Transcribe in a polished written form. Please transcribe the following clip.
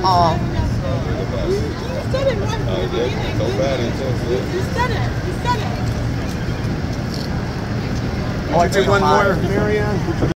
said it right from the beginning. You said it. You said it. Oh, I take one more, Marianne.